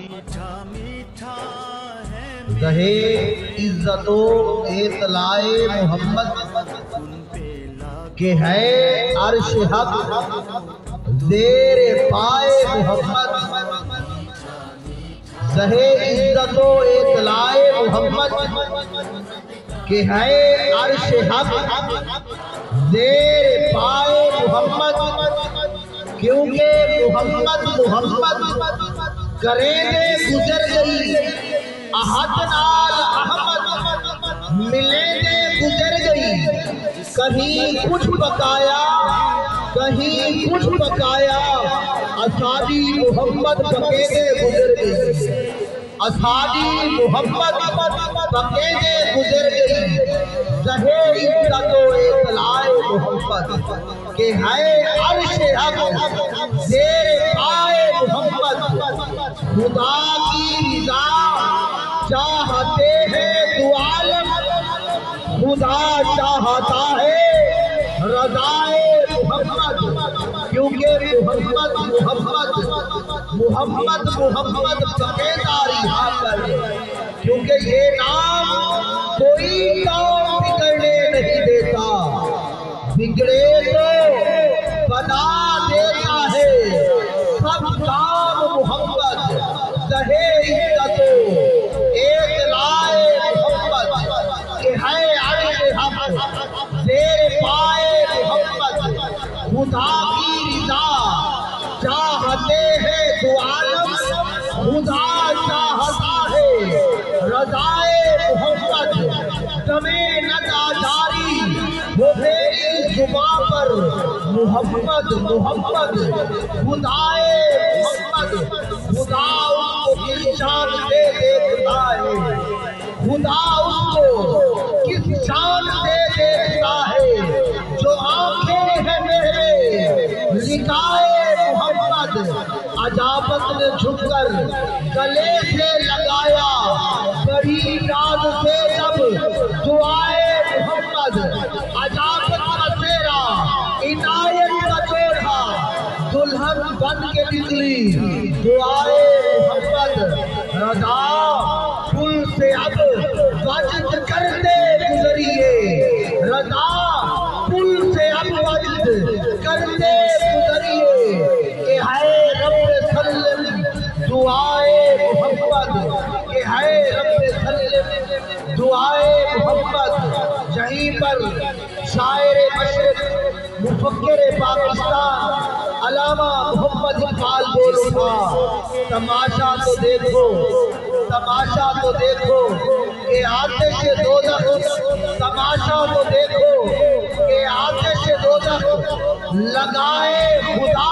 रहे इज्जतो एतलाए मोहम्मद के है अर्श हक ज़ेरे पाए मोहम्मद। रहे इज्जतो एतलाए मोहम्मद के है अर्श हक ज़ेरे पाए मोहम्मद। क्योंकि मोहम्मद करेंगे गुजर गई अहद नाल अहमद मिलेंगे गुजर गई। कहीं कुछ पकाया कहीं कुछ पकाया असादी मोहम्मद पकेंगे गुजर गई। असादी मोहम्मद पकेंगे गुजर गई। रहे इज्जतो एतलाए मोहम्मद के है अर्श हक ज़ेरे पाए मोहम्मद। खुदा की रिज़ा चाहते हैं दो आलम, खुदा चाहता है रज़ाए मोहम्मद। क्योंकि मोहम्मद पकेदारी हाकर। क्योंकि ये नाम कोई काम बिगड़ने नहीं देता, बिगड़े तो बना देता है सब काम मोहम्मद। रहे इज्जतो एतलाए मोहम्मद के है अर्श हक ज़ेरे पाए मोहम्मद। खुदा की रिज़ा चाहते हैं दो आलम, खुदा चाहता है रज़ाए मोहम्मद। तमे नज़ा जारी वो मेरी जुबां पर मोहम्मद मोहम्मद खुदाए मोहम्मद। खुदा उसको किस शान से देखता है, खुदा उसको किस शान से देखता है जो आंखें हैं मेरे लिकाए मोहम्मद। अजाबत ने झुककर गले से लगाया बड़ी नाज से जब दुआए मोहम्मद। अजाबत का सेरा इनायत का जोड़ा दुल्हन बन के निकली दुआए मोहम्मद। रज़ा पुल से अब वजद करते गुजरिए, रज़ा पुल से अब वजद करते गुजरिए। के है रब्बे सल्लम दुआए मोहम्मद, के है रब्बे सल्लम दुआए मोहम्मद। यहीं पर शायर मशरिक़ मुफक्किर पाकिस्तान अल्लामा मोहम्मद इक़बाल बोल उठा, तमाशा तो देखो, तमाशा तो देखो के आतिश दोज़ख, तमाशा तो देखो के आतिश दोज़ख लगाए खुदा,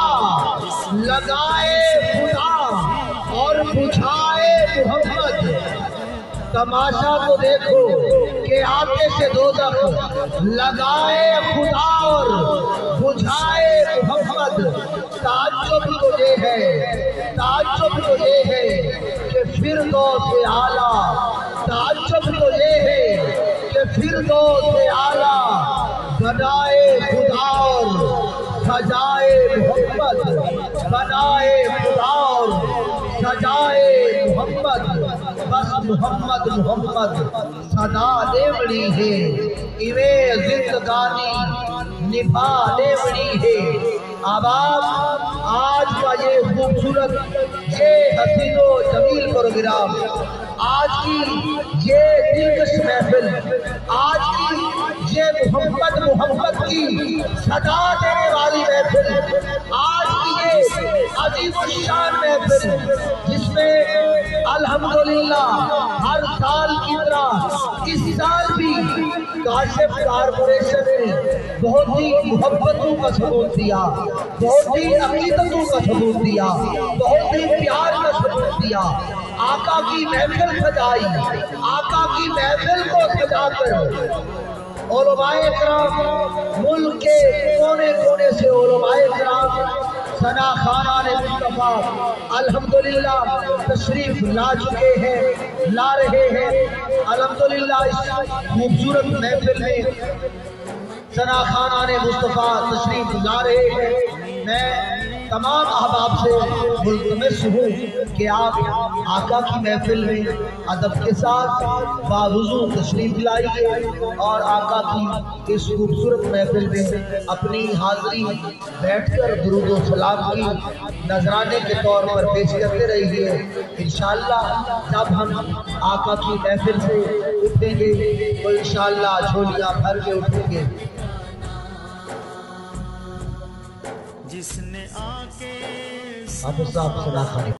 लगाए खुदा और बुझाए मोहम्मद। तमाशा तो देखो के आतिश दोज़ख लगाए खुदा और बुझाए मोहम्मद। ताज्जुब तो ये है, ताज्जुब तो ये है कि फिरदौस आला, ताज्जुब तो ये है कि फिरदौस आला बनाए खुदा और सजाए मोहम्मद, बनाए खुदा और सजाए मोहम्मद। बस मोहम्मद मोहम्मद सदा लेवड़ी है, इवे जिंदगानी निभा लेवड़ी है। आबाद आज का ये खूबसूरत ये हसीनो जमील प्रोग्राम, आज की ये दिलकश महफिल, आज की ये मोहम्मद की सदा देने वाली महफिल, आज की ये अजीब-उल-शान महफिल जिसमें अल्हम्दुलिल्लाह हर साल की तरह इस साल भी काशिफ कारपोरेशन ने बहुत ही मोहब्बतों का सबूत दिया, बहुत ही अकीदतों का सबूत दिया, बहुत ही प्यार का सबूत दिया। आका की महफिल सजाई, आका की महफिल को सजाकर उलमाए किराम मुल्क के कोने कोने से उलमाए किराम सना खाना ने मुस्तफा अल्हम्दुलिल्लाह तशरीफ ला चुके हैं, ला रहे हैं। अल्हम्दुलिल्लाह इस खूबसूरत महफिल में सना खाना ने मुस्तफा तशरीफ ला रहे हैं। मैं तमाम अहबाब से मुल्तमस हूँ कि आप आका की महफिल में अदब के साथ बावजू तशरीफ लाइए और आका की इस खूबसूरत महफिल में अपनी हाजिरी बैठकर दुरूद व सलाम की नजराने के तौर पर पेश करते रहिए। इंशाअल्लाह जब हम आका की महफिल से उठेंगे तो इंशाअल्लाह झोलियां भर के उठेंगे। जिसने आके आप साहब सुना